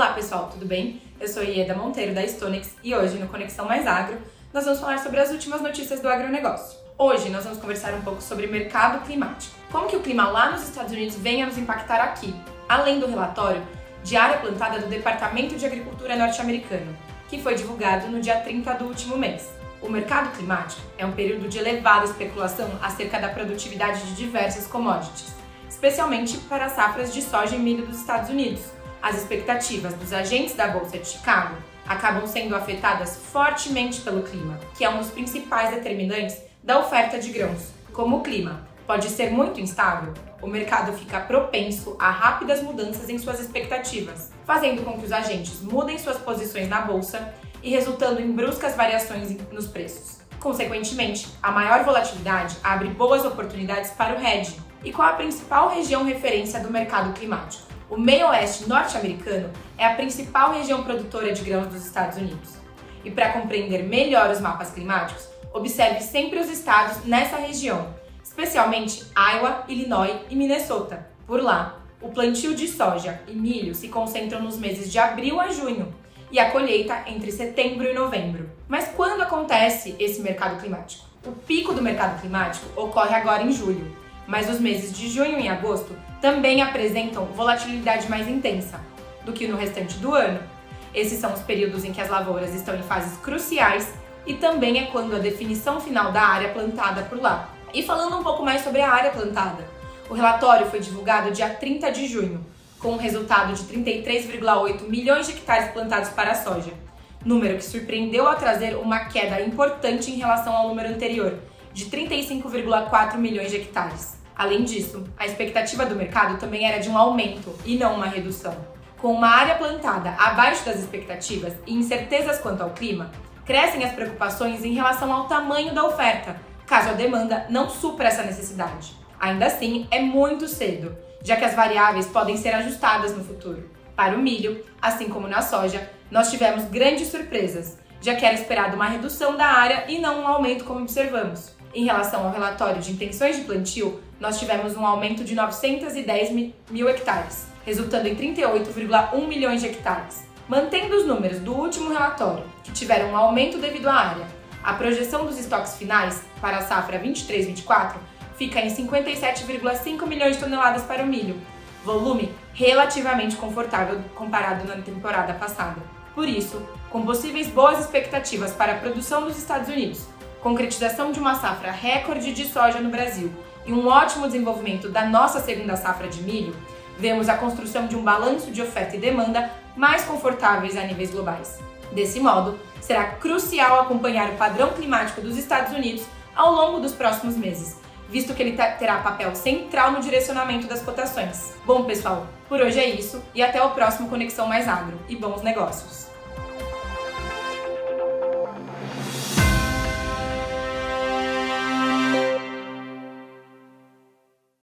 Olá pessoal, tudo bem? Eu sou Ieda Monteiro da Stonex e hoje no Conexão Mais Agro nós vamos falar sobre as últimas notícias do agronegócio. Hoje nós vamos conversar um pouco sobre mercado climático. Como que o clima lá nos Estados Unidos vem a nos impactar aqui? Além do relatório de área plantada do Departamento de Agricultura norte-americano, que foi divulgado no dia 30 do último mês. O mercado climático é um período de elevada especulação acerca da produtividade de diversas commodities, especialmente para as safras de soja e milho dos Estados Unidos. As expectativas dos agentes da Bolsa de Chicago acabam sendo afetadas fortemente pelo clima, que é um dos principais determinantes da oferta de grãos. Como o clima pode ser muito instável, o mercado fica propenso a rápidas mudanças em suas expectativas, fazendo com que os agentes mudem suas posições na bolsa e resultando em bruscas variações nos preços. Consequentemente, a maior volatilidade abre boas oportunidades para o hedging. E qual a principal região referência do mercado climático? O meio-oeste norte-americano é a principal região produtora de grãos dos Estados Unidos. E para compreender melhor os mapas climáticos, observe sempre os estados nessa região, especialmente Iowa, Illinois e Minnesota. Por lá, o plantio de soja e milho se concentram nos meses de abril a junho e a colheita entre setembro e novembro. Mas quando acontece esse mercado climático? O pico do mercado climático ocorre agora em julho, mas os meses de junho e agosto também apresentam volatilidade mais intensa do que no restante do ano. Esses são os períodos em que as lavouras estão em fases cruciais e também é quando a definição final da área plantada por lá. E falando um pouco mais sobre a área plantada, o relatório foi divulgado dia 30 de junho, com um resultado de 33,8 milhões de hectares plantados para a soja, número que surpreendeu ao trazer uma queda importante em relação ao número anterior, de 35,4 milhões de hectares. Além disso, a expectativa do mercado também era de um aumento e não uma redução. Com uma área plantada abaixo das expectativas e incertezas quanto ao clima, crescem as preocupações em relação ao tamanho da oferta, caso a demanda não supra essa necessidade. Ainda assim, é muito cedo, já que as variáveis podem ser ajustadas no futuro. Para o milho, assim como na soja, nós tivemos grandes surpresas, já que era esperada uma redução da área e não um aumento como observamos. Em relação ao relatório de intenções de plantio, nós tivemos um aumento de 910 mil hectares, resultando em 38,1 milhões de hectares. Mantendo os números do último relatório, que tiveram um aumento devido à área, a projeção dos estoques finais para a safra 23-24 fica em 57,5 milhões de toneladas para o milho, volume relativamente confortável comparado na temporada passada. Por isso, com possíveis boas expectativas para a produção dos Estados Unidos, concretização de uma safra recorde de soja no Brasil e um ótimo desenvolvimento da nossa segunda safra de milho, vemos a construção de um balanço de oferta e demanda mais confortáveis a níveis globais. Desse modo, será crucial acompanhar o padrão climático dos Estados Unidos ao longo dos próximos meses, visto que ele terá papel central no direcionamento das cotações. Bom, pessoal, por hoje é isso e até o próximo Conexão Mais Agro e bons negócios!